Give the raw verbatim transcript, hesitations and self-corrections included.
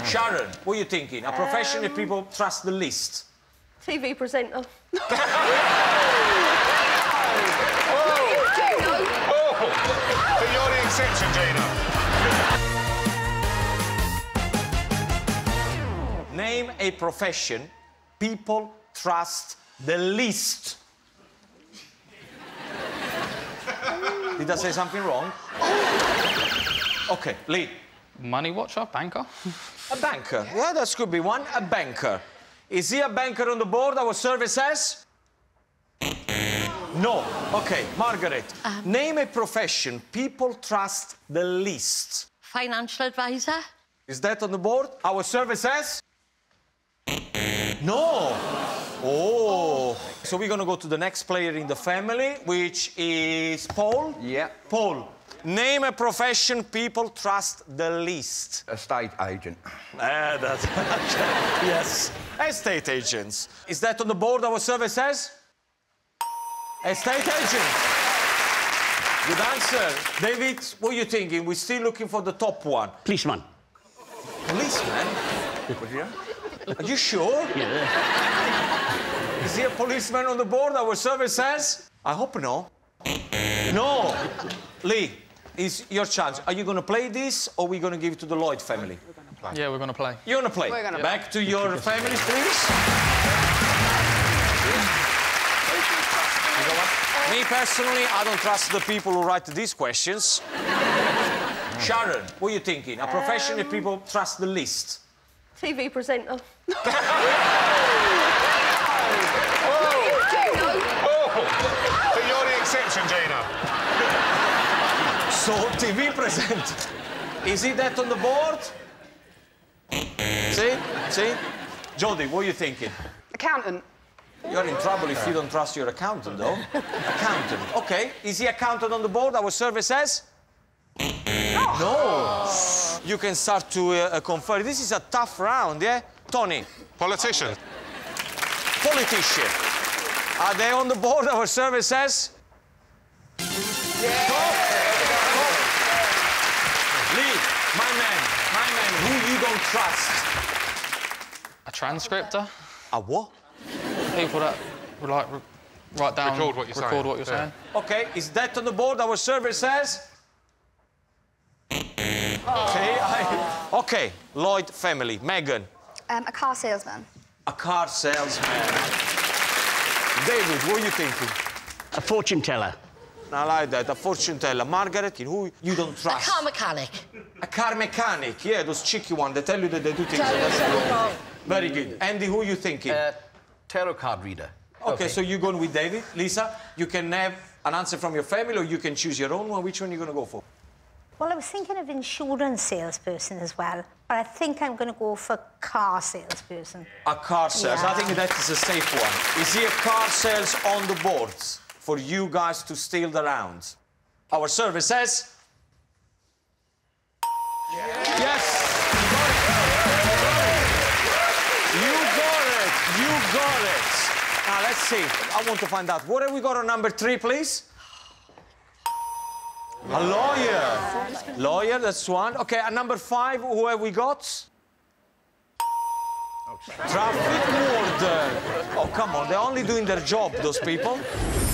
Sharon, what are you thinking? A profession that people trust the least? T V presenter. Oh. Oh. So you're the exception, Gino. Name a profession people trust the least. Did I say something wrong? OK, Lee. Money watcher, banker. A banker. Yeah, that could be one. A banker. Is he a banker on the board, our survey says? No. OK, Margaret. Um, name a profession people trust the least. Financial advisor. Is that on the board? Our survey says? No. Oh. So we're going to go to the next player in the family, which is Paul. Yeah. Paul, name a profession people trust the least. Estate agent. Ah, that's... yes. Estate agents. Is that on the board, our survey says? Estate agent. Good answer. David, what are you thinking? We're still looking for the top one. Policeman. Policeman? Are you sure? Yeah. Is he a policeman on the board, our survey says? I hope no. No. Lee, it's your chance. Are you going to play this, or are we going to give it to the Lloyd family? Yeah, we're going to play. You're going to play? We're gonna Back to your families, please. You know what? Me, personally, I don't trust the people who write these questions. Sharon, what are you thinking? A profession um... that people trust the least? T V presenter. Oh. Oh. So you're the exception, Gino. So, T V presenter. Is it that on the board? See? See? Jodie, what are you thinking? Accountant. You're in trouble if you don't trust your accountant, though. Accountant. OK. Is he accountant on the board, our survey says? No. No. You can start to uh, confer. This is a tough round, yeah? Tony? Politician. Politician. Are they on the board, our survey says? Yeah. Top. Top. Lee, my man, my man, who you don't trust? A transcriptor. A what? People that would like write down, record what you're record saying. What you're Yeah. saying. OK, is that on the board, our survey says? OK, I... OK, Lloyd family. Megan. Um, a car salesman. A car salesman. David, what are you thinking? A fortune teller. I like that, a fortune teller. Margaret, who you don't trust? A car mechanic. A car mechanic, yeah, those cheeky ones. They tell you that they do things that that's wrong. Very good. Andy, who are you thinking? Uh, tarot card reader. OK, okay. so you're going with David. Lisa, you can have an answer from your family, or you can choose your own one. Which one are you going to go for? Well, I was thinking of insurance salesperson as well, but I think I'm going to go for car salesperson. A car sales. Yeah. I think that is a safe one. Is he a car sales on the boards for you guys to steal the rounds? Our survey says... Yeah. Yes! You got it! You got it! Now, let's see. I want to find out. What have we got on number three, please? A lawyer. Lawyer, that's one. OK, at number five, who have we got? Traffic warden. Oh, come on, they're only doing their job, those people.